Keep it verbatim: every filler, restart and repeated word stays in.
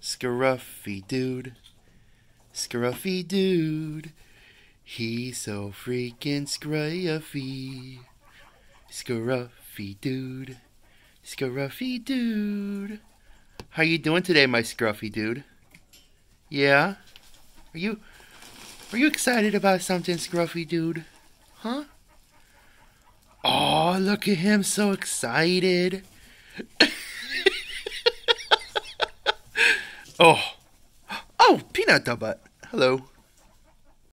Scruffy dude, Scruffy dude, he's so freaking scruffy. Scruffy dude, Scruffy dude. How you doing today, my Scruffy dude? Yeah? Are you are you excited about something, Scruffy dude? Huh? Oh, look at him, so excited. Oh. Oh, peanut butt. Hello.